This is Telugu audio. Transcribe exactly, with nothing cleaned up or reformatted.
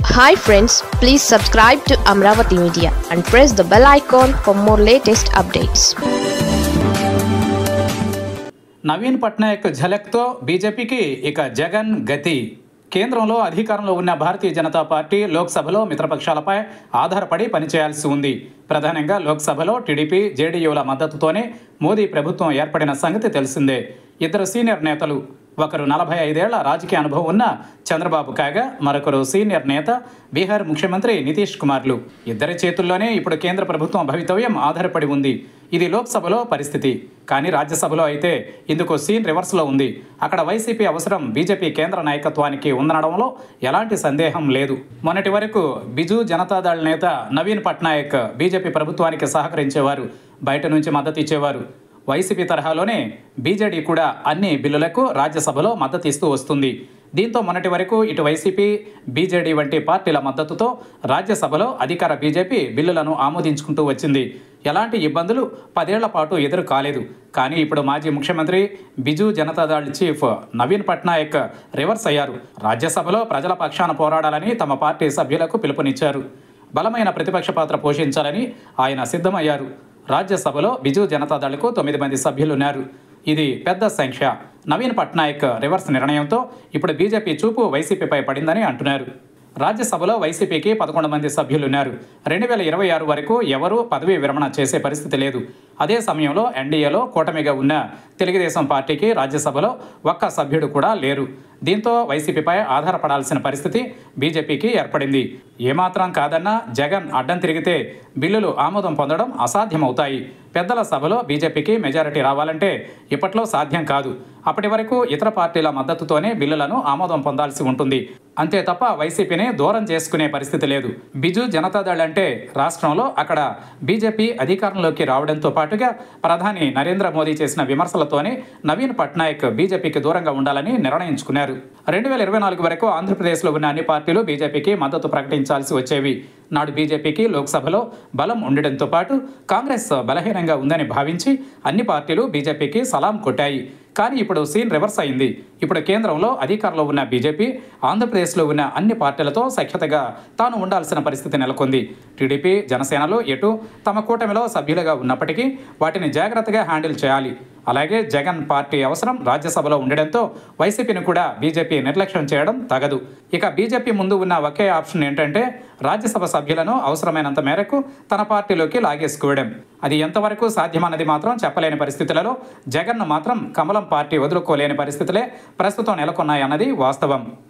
Hi friends, please subscribe to Amravati Media and press the bell icon for more latest updates. Naveen Patnaik ఝలక్తో బీజేపీకి ఇక జగన్ గతి. కేంద్రంలో అధికారంలో ఉన్న భారతీయ జనతా పార్టీ లోక్సభలో మిత్రపక్షాలపై ఆధారపడి పనిచేయాల్సి ఉంది. ప్రధానంగా లోక్సభలో టీడీపీ, జేడీయూల మద్దతుతోనే మోదీ ప్రభుత్వం ఏర్పడిన సంగతి తెలిసిందే. ఇద్దరు సీనియర్ నేతలు, ఒకరు నలభై ఐదేళ్ల రాజకీయ అనుభవం ఉన్న చంద్రబాబు కాగా మరొకరు సీనియర్ నేత బీహార్ ముఖ్యమంత్రి నితీష్ కుమార్లు. ఇద్దరి చేతుల్లోనే ఇప్పుడు కేంద్ర ప్రభుత్వం భవితవ్యం ఆధారపడి ఉంది. ఇది లోక్సభలో పరిస్థితి. కానీ రాజ్యసభలో అయితే ఇందుకు సీన్ రివర్స్లో ఉంది. అక్కడ వైసీపీ అవసరం బీజేపీ కేంద్ర నాయకత్వానికి ఉందనడంలో ఎలాంటి సందేహం లేదు. మొన్నటి వరకు బిజు జనతాదళ్ నేత నవీన్ పట్నాయక్ బీజేపీ ప్రభుత్వానికి సహకరించేవారు, బయట నుంచి మద్దతు ఇచ్చేవారు. వైసీపీ తరహాలోనే బీజేడీ కూడా అన్ని బిల్లులకు రాజ్యసభలో మద్దతు ఇస్తూ వస్తుంది. దీంతో మొన్నటి వరకు ఇటు వైసీపీ, బీజేడీ వంటి పార్టీల మద్దతుతో రాజ్యసభలో అధికార బీజేపీ బిల్లులను ఆమోదించుకుంటూ వచ్చింది. ఎలాంటి ఇబ్బందులు పదేళ్ల పాటు ఎదురు కాలేదు. కానీ ఇప్పుడు మాజీ ముఖ్యమంత్రి, బిజు జనతాదళ్ చీఫ్ నవీన్ పట్నాయక్ రివర్స్ అయ్యారు. రాజ్యసభలో ప్రజల పక్షాన పోరాడాలని తమ పార్టీ సభ్యులకు పిలుపునిచ్చారు. బలమైన ప్రతిపక్ష పాత్ర పోషించాలని ఆయన సిద్ధమయ్యారు. రాజ్యసభలో బిజు జనతాదళ్కు తొమ్మిది మంది సభ్యులున్నారు. ఇది పెద్ద సంఖ్య. నవీన్ పట్నాయక్ రివర్స్ నిర్ణయంతో ఇప్పుడు బీజేపీ చూపు వైసీపీపై పడిందని అంటున్నారు. రాజ్యసభలో వైసీపీకి పదకొండు మంది సభ్యులున్నారు. రెండు వేల ఇరవై ఆరు వరకు ఎవరూ పదవీ విరమణ చేసే పరిస్థితి లేదు. అదే సమయంలో ఎన్డీఏలో కూటమిగా ఉన్న తెలుగుదేశం పార్టీకి రాజ్యసభలో ఒక్క సభ్యుడు కూడా లేరు. దీంతో వైసీపీపై ఆధారపడాల్సిన పరిస్థితి బీజేపీకి ఏర్పడింది. ఏమాత్రం కాదన్నా జగన్ అడ్డం తిరిగితే బిల్లులు ఆమోదం పొందడం అసాధ్యమవుతాయి. పెద్దల సభలో బీజేపీకి మెజారిటీ రావాలంటే ఇప్పట్లో సాధ్యం కాదు. అప్పటి వరకు ఇతర పార్టీల మద్దతుతోనే బిల్లులను ఆమోదం పొందాల్సి ఉంటుంది. అంతే తప్ప వైసీపీని దూరం చేసుకునే పరిస్థితి లేదు. బిజు జనతాదళ్ అంటే రాష్ట్రంలో అక్కడ బీజేపీ అధికారంలోకి రావడంతో పాటుగా ప్రధాని నరేంద్ర మోదీ చేసిన విమర్శలతోనే నవీన్ పట్నాయక్ బీజేపీకి దూరంగా ఉండాలని నిర్ణయించుకున్నారు. రెండు వేల ఇరవై నాలుగు వరకు ఆంధ్రప్రదేశ్లో ఉన్న అన్ని పార్టీలు బీజేపీకి మద్దతు ప్రకటించాల్సి వచ్చేవి. నాడు బీజేపీకి లోక్సభలో బలం ఉండడంతో పాటు కాంగ్రెస్ బలహీనంగా ఉందని భావించి అన్ని పార్టీలు బీజేపీకి సలాం కొట్టాయి. కానీ ఇప్పుడు సీన్ రివర్స్ అయింది. ఇప్పుడు కేంద్రంలో అధికారంలో ఉన్న బీజేపీ ఆంధ్రప్రదేశ్లో ఉన్న అన్ని పార్టీలతో సఖ్యతగా తాను ఉండాల్సిన పరిస్థితి నెలకొంది. టీడీపీ, జనసేనలు ఎటు తమ కూటమిలో సభ్యులుగా ఉన్నప్పటికీ వాటిని జాగ్రత్తగా హ్యాండిల్ చేయాలి. అలాగే జగన్ పార్టీ అవసరం రాజ్యసభలో ఉండడంతో వైసీపీని కూడా బీజేపీ నిర్లక్ష్యం చేయడం తగదు. ఇక బీజేపీ ముందు ఉన్న ఒకే ఆప్షన్ ఏంటంటే రాజ్యసభ సభ్యులను అవసరమైనంత మేరకు తన పార్టీలోకి లాగేసుకోవడం. అది ఎంతవరకు సాధ్యమన్నది మాత్రం చెప్పలేని పరిస్థితులలో జగన్ను మాత్రం కమలం పార్టీ వదులుకోలేని పరిస్థితులే ప్రస్తుతం నెలకొన్నాయన్నది వాస్తవం.